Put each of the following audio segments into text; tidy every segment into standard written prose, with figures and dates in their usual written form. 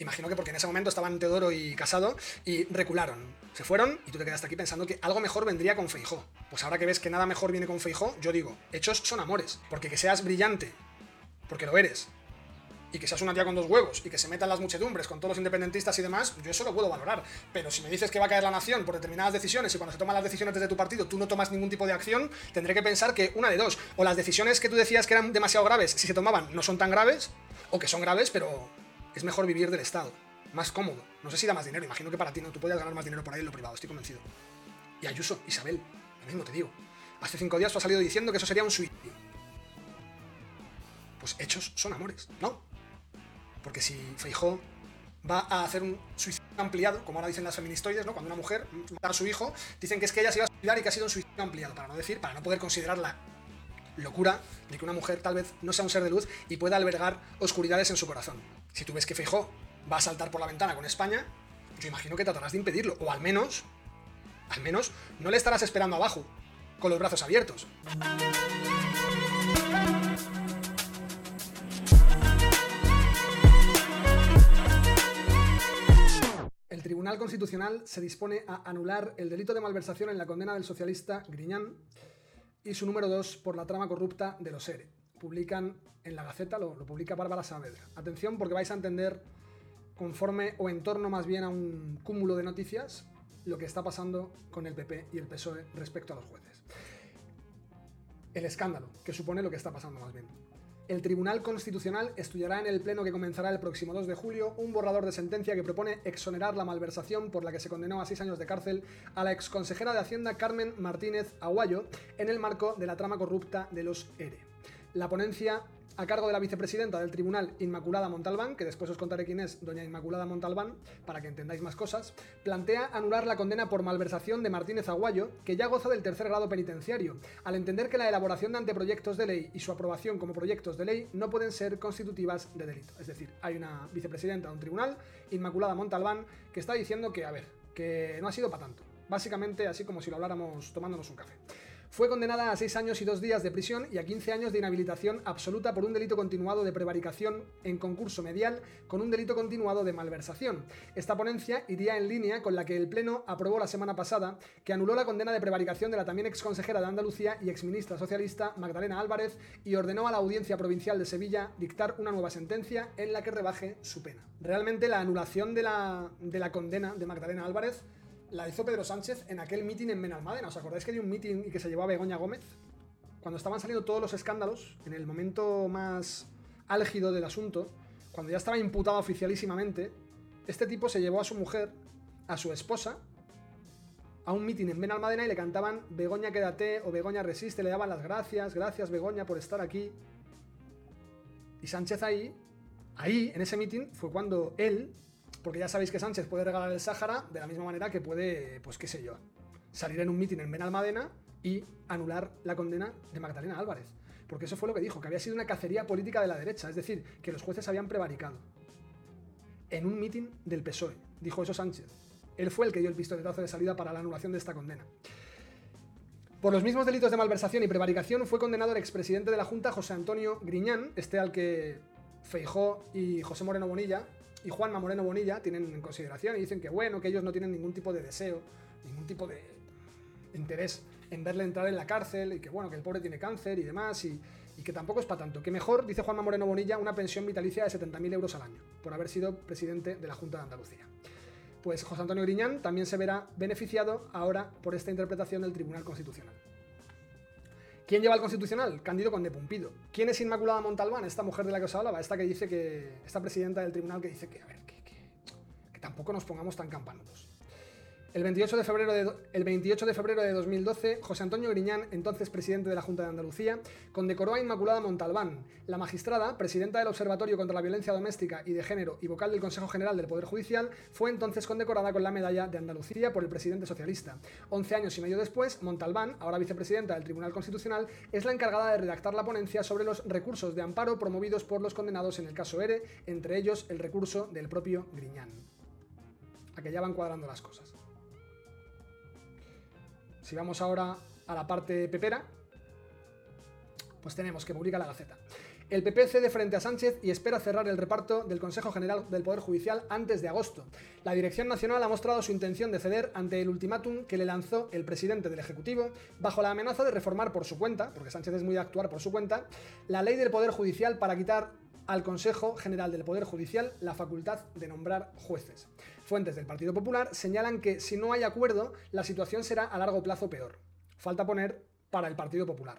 Imagino que porque en ese momento estaban Teodoro y Casado y recularon. Se fueron y tú te quedaste aquí pensando que algo mejor vendría con Feijóo. Pues ahora que ves que nada mejor viene con Feijóo, yo digo, hechos son amores. Porque que seas brillante, porque lo eres, y que seas una tía con dos huevos y que se metan las muchedumbres con todos los independentistas y demás, yo eso lo puedo valorar. Pero si me dices que va a caer la nación por determinadas decisiones y cuando se toman las decisiones desde tu partido tú no tomas ningún tipo de acción, tendré que pensar que una de dos, o las decisiones que tú decías que eran demasiado graves, si se tomaban, no son tan graves, o que son graves, pero es mejor vivir del Estado, más cómodo. No sé si da más dinero, imagino que para ti no, tú podías ganar más dinero por ahí en lo privado, estoy convencido. Y Ayuso, Isabel, lo mismo te digo. Hace 5 días tú has salido diciendo que eso sería un suicidio. Pues hechos son amores, ¿no? Porque si Feijóo va a hacer un suicidio ampliado, como ahora dicen las feministoides, ¿no? Cuando una mujer mata a su hijo, dicen que es que ella se iba a suicidar y que ha sido un suicidio ampliado, para no poder considerar la locura de que una mujer tal vez no sea un ser de luz y pueda albergar oscuridades en su corazón. Si tú ves que Feijóo va a saltar por la ventana con España, yo imagino que tratarás de impedirlo, o al menos no le estarás esperando abajo, con los brazos abiertos. El Tribunal Constitucional se dispone a anular el delito de malversación en la condena del socialista Griñán y su número 2 por la trama corrupta de los ERE. Publican en la Gaceta, lo publica Bárbara Saavedra. Atención porque vais a entender, conforme o en torno más bien a un cúmulo de noticias, lo que está pasando con el PP y el PSOE respecto a los jueces. El escándalo que supone lo que está pasando más bien. El Tribunal Constitucional estudiará en el pleno que comenzará el próximo 2 de julio un borrador de sentencia que propone exonerar la malversación por la que se condenó a 6 años de cárcel a la exconsejera de Hacienda Carmen Martínez Aguayo en el marco de la trama corrupta de los ERE. La ponencia, a cargo de la vicepresidenta del Tribunal, Inmaculada Montalbán, que después os contaré quién es doña Inmaculada Montalbán, para que entendáis más cosas, plantea anular la condena por malversación de Martínez Aguayo, que ya goza del tercer grado penitenciario, al entender que la elaboración de anteproyectos de ley y su aprobación como proyectos de ley no pueden ser constitutivas de delito. Es decir, hay una vicepresidenta de un tribunal, Inmaculada Montalbán, que está diciendo que, a ver, que no ha sido para tanto. Básicamente, así como si lo habláramos tomándonos un café. Fue condenada a 6 años y 2 días de prisión y a 15 años de inhabilitación absoluta por un delito continuado de prevaricación en concurso medial con un delito continuado de malversación. Esta ponencia iría en línea con la que el Pleno aprobó la semana pasada, que anuló la condena de prevaricación de la también exconsejera de Andalucía y exministra socialista Magdalena Álvarez y ordenó a la Audiencia Provincial de Sevilla dictar una nueva sentencia en la que rebaje su pena. Realmente la anulación de la condena de Magdalena Álvarez la hizo Pedro Sánchez en aquel mitin en Benalmádena. ¿Os acordáis que dio un mitin y que se llevó a Begoña Gómez? Cuando estaban saliendo todos los escándalos, en el momento más álgido del asunto, cuando ya estaba imputada oficialísimamente, este tipo se llevó a su mujer, a su esposa, a un mitin en Benalmádena y le cantaban Begoña quédate o Begoña resiste, le daban las gracias, gracias Begoña por estar aquí. Y Sánchez ahí, en ese mitin, fue cuando él, porque ya sabéis que Sánchez puede regalar el Sáhara de la misma manera que puede, pues qué sé yo, salir en un mitin en Benalmádena y anular la condena de Magdalena Álvarez. Porque eso fue lo que dijo, que había sido una cacería política de la derecha, es decir, que los jueces habían prevaricado. En un mitin del PSOE, dijo eso Sánchez. Él fue el que dio el pistoletazo de salida para la anulación de esta condena. Por los mismos delitos de malversación y prevaricación fue condenado el expresidente de la Junta, José Antonio Griñán, al que Feijóo y José Moreno Bonilla y Juanma Moreno Bonilla tienen en consideración y dicen que bueno, que ellos no tienen ningún tipo de deseo, ningún tipo de interés en verle entrar en la cárcel y que bueno, que el pobre tiene cáncer y demás y que tampoco es para tanto. Que mejor, dice Juanma Moreno Bonilla, una pensión vitalicia de 70.000 euros al año por haber sido presidente de la Junta de Andalucía. Pues José Antonio Griñán también se verá beneficiado ahora por esta interpretación del Tribunal Constitucional. ¿Quién lleva al Constitucional? Cándido Conde Pumpido. ¿Quién es Inmaculada Montalbán? Esta mujer de la que os hablaba, esta presidenta del tribunal que dice que, a ver, que tampoco nos pongamos tan campanudos. El 28 de febrero de 2012, José Antonio Griñán, entonces presidente de la Junta de Andalucía, condecoró a Inmaculada Montalbán. La magistrada, presidenta del Observatorio contra la Violencia Doméstica y de Género y vocal del Consejo General del Poder Judicial, fue entonces condecorada con la Medalla de Andalucía por el presidente socialista. 11 años y medio después, Montalbán, ahora vicepresidenta del Tribunal Constitucional, es la encargada de redactar la ponencia sobre los recursos de amparo promovidos por los condenados en el caso ERE, entre ellos el recurso del propio Griñán. A que ya van cuadrando las cosas. Si vamos ahora a la parte pepera, pues tenemos que publica la Gaceta. El PP cede frente a Sánchez y espera cerrar el reparto del Consejo General del Poder Judicial antes de agosto. La Dirección Nacional ha mostrado su intención de ceder ante el ultimátum que le lanzó el presidente del Ejecutivo bajo la amenaza de reformar por su cuenta, porque Sánchez es muy de actuar por su cuenta, la ley del Poder Judicial para quitar al Consejo General del Poder Judicial la facultad de nombrar jueces. Fuentes del Partido Popular señalan que si no hay acuerdo, la situación será a largo plazo peor. Falta poner para el Partido Popular.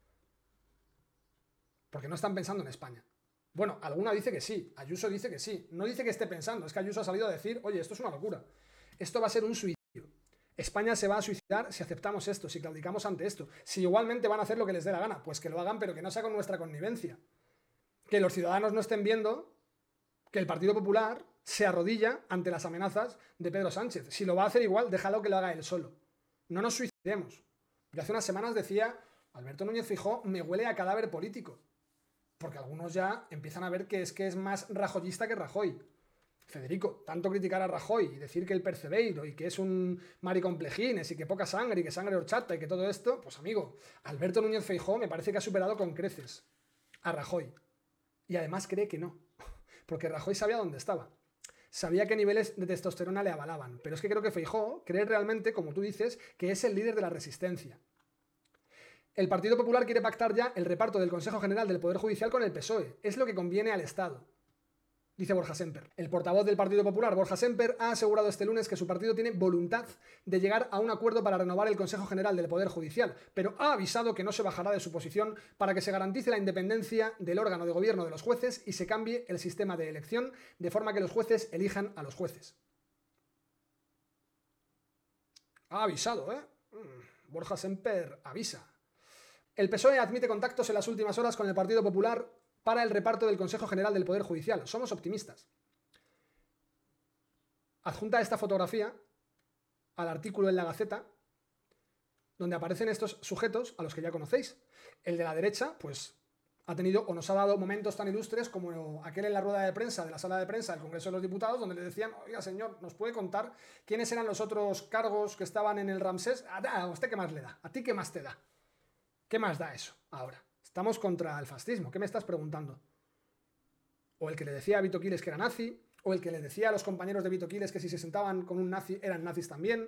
Porque no están pensando en España. Bueno, alguna dice que sí, Ayuso dice que sí. No dice que esté pensando, es que Ayuso ha salido a decir, oye, esto es una locura. Esto va a ser un suicidio. España se va a suicidar si aceptamos esto, si claudicamos ante esto. Si igualmente van a hacer lo que les dé la gana, pues que lo hagan, pero que no sea con nuestra connivencia. Que los ciudadanos no estén viendo que el Partido Popular se arrodilla ante las amenazas de Pedro Sánchez. Si lo va a hacer igual, déjalo que lo haga él solo. No nos suicidemos. Yo hace unas semanas decía, Alberto Núñez Feijóo me huele a cadáver político. Porque algunos ya empiezan a ver que es más rajoyista que Rajoy. Federico, tanto criticar a Rajoy y decir que el percebeiro y que es un maricomplejines y que poca sangre y que sangre horchata y que todo esto, pues amigo, Alberto Núñez Feijóo me parece que ha superado con creces a Rajoy. Y además cree que no, porque Rajoy sabía dónde estaba. Sabía qué niveles de testosterona le avalaban. Pero es que creo que Feijóo cree realmente, como tú dices, que es el líder de la resistencia. El Partido Popular quiere pactar ya el reparto del Consejo General del Poder Judicial con el PSOE. Es lo que conviene al Estado, dice Borja Semper. El portavoz del Partido Popular, Borja Semper, ha asegurado este lunes que su partido tiene voluntad de llegar a un acuerdo para renovar el Consejo General del Poder Judicial, pero ha avisado que no se bajará de su posición para que se garantice la independencia del órgano de gobierno de los jueces y se cambie el sistema de elección de forma que los jueces elijan a los jueces. Ha avisado, ¿eh? Borja Semper avisa. El PSOE admite contactos en las últimas horas con el Partido Popular para el reparto del Consejo General del Poder Judicial. Somos optimistas. Adjunta esta fotografía al artículo en La Gaceta, donde aparecen estos sujetos a los que ya conocéis. El de la derecha, pues, ha tenido o nos ha dado momentos tan ilustres como aquel en la rueda de prensa de la sala de prensa del Congreso de los Diputados, donde le decían, oiga señor, ¿nos puede contar quiénes eran los otros cargos que estaban en el Ramsés? ¿A usted qué más le da? ¿A ti qué más te da? ¿Qué más da eso ahora? Estamos contra el fascismo. ¿Qué me estás preguntando? O el que le decía a Vito Quiles que era nazi, o el que le decía a los compañeros de Vito Quiles que si se sentaban con un nazi eran nazis también.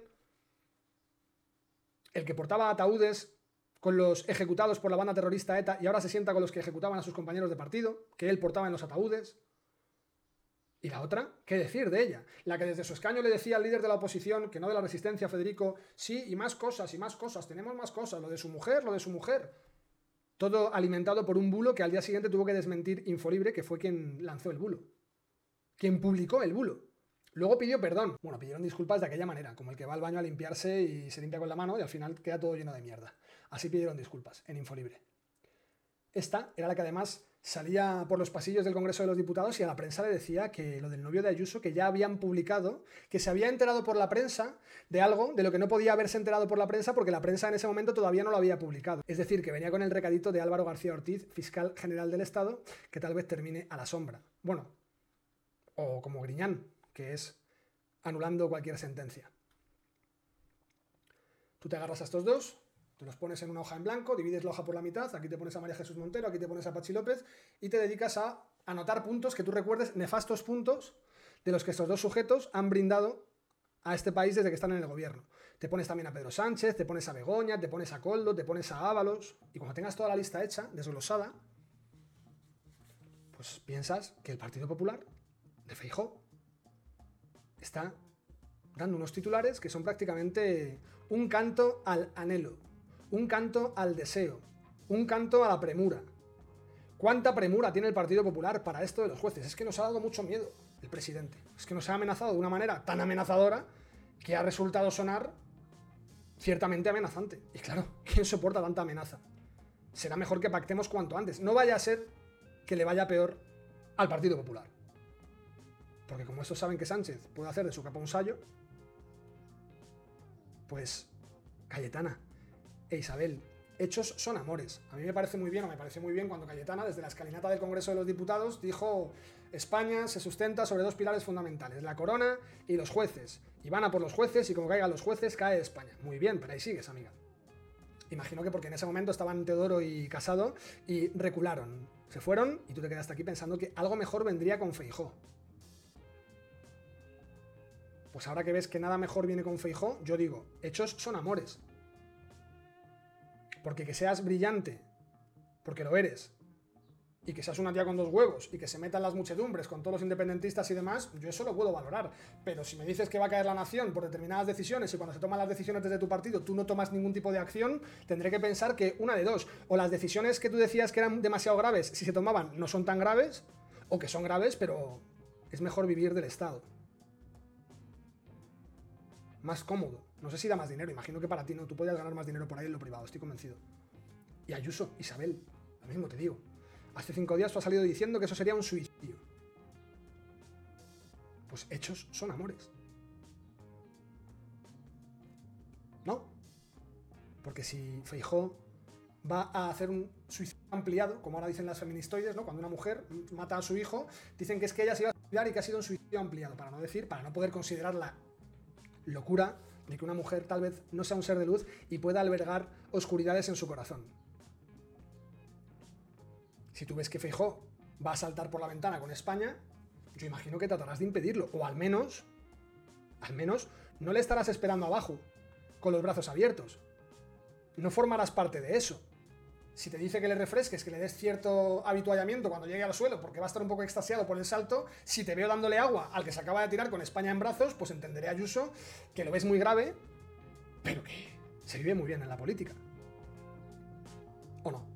El que portaba ataúdes con los ejecutados por la banda terrorista ETA y ahora se sienta con los que ejecutaban a sus compañeros de partido, que él portaba en los ataúdes. Y la otra, ¿qué decir de ella? La que desde su escaño le decía al líder de la oposición, que no de la resistencia, Federico, sí, y más cosas, tenemos más cosas, lo de su mujer. Todo alimentado por un bulo que al día siguiente tuvo que desmentir Infolibre, que fue quien lanzó el bulo. Quien publicó el bulo. Luego pidió perdón. Bueno, pidieron disculpas de aquella manera, como el que va al baño a limpiarse y se limpia con la mano y al final queda todo lleno de mierda. Así pidieron disculpas en Infolibre. Esta era la que además salía por los pasillos del Congreso de los Diputados y a la prensa le decía que lo del novio de Ayuso, que ya habían publicado, que se había enterado por la prensa de algo de lo que no podía haberse enterado por la prensa porque la prensa en ese momento todavía no lo había publicado. Es decir, que venía con el recadito de Álvaro García Ortiz, fiscal general del Estado, que tal vez termine a la sombra. Bueno, o como Griñán, que es anulando cualquier sentencia. Tú te agarras a estos dos, te los pones en una hoja en blanco, divides la hoja por la mitad, aquí te pones a María Jesús Montero, aquí te pones a Pachi López y te dedicas a anotar puntos que tú recuerdes, nefastos puntos de los que estos dos sujetos han brindado a este país desde que están en el gobierno. Te pones también a Pedro Sánchez, te pones a Begoña, te pones a Koldo, te pones a Ábalos y cuando tengas toda la lista hecha, desglosada, pues piensas que el Partido Popular de Feijóo está dando unos titulares que son prácticamente un canto al anhelo, un canto al deseo, un canto a la premura. ¿Cuánta premura tiene el Partido Popular para esto de los jueces? Es que nos ha dado mucho miedo el presidente. Es que nos ha amenazado de una manera tan amenazadora que ha resultado sonar ciertamente amenazante. Y claro, ¿quién soporta tanta amenaza? Será mejor que pactemos cuanto antes. No vaya a ser que le vaya peor al Partido Popular. Porque como estos saben que Sánchez puede hacer de su capa un sayo, pues Cayetana e Isabel, hechos son amores. A mí me parece muy bien, cuando Cayetana, desde la escalinata del Congreso de los Diputados, dijo: España se sustenta sobre dos pilares fundamentales, la corona y los jueces. Y van a por los jueces y como caigan los jueces, cae España. Muy bien, pero ahí sigues, amiga. Imagino que porque en ese momento estaban Teodoro y Casado y recularon. Se fueron y tú te quedaste aquí pensando que algo mejor vendría con Feijóo. Pues ahora que ves que nada mejor viene con Feijóo, yo digo, hechos son amores. Porque que seas brillante, porque lo eres, y que seas una tía con dos huevos, y que se metan las muchedumbres con todos los independentistas y demás, yo eso lo puedo valorar. Pero si me dices que va a caer la nación por determinadas decisiones, y cuando se toman las decisiones desde tu partido tú no tomas ningún tipo de acción, tendré que pensar que una de dos, o las decisiones que tú decías que eran demasiado graves, si se tomaban, no son tan graves, o que son graves, pero es mejor vivir del Estado. Más cómodo. No sé si da más dinero, imagino que para ti no, tú podrías ganar más dinero por ahí en lo privado, estoy convencido. Y Ayuso, Isabel, lo mismo te digo. Hace 5 días tú has salido diciendo que eso sería un suicidio. Pues hechos son amores. ¿No? Porque si Feijóo va a hacer un suicidio ampliado, como ahora dicen las feministoides, ¿no? Cuando una mujer mata a su hijo, dicen que es que ella se iba a suicidar y que ha sido un suicidio ampliado, para no poder considerar la locura de que una mujer tal vez no sea un ser de luz y pueda albergar oscuridades en su corazón. Si tú ves que Feijóo va a saltar por la ventana con España, yo imagino que tratarás de impedirlo, o al menos no le estarás esperando abajo, con los brazos abiertos. No formarás parte de eso. Si te dice que le refresques, que le des cierto habituallamiento cuando llegue al suelo, porque va a estar un poco extasiado por el salto, si te veo dándole agua al que se acaba de tirar con España en brazos, pues entenderé, Ayuso, que lo ves muy grave, pero que se vive muy bien en la política. ¿O no?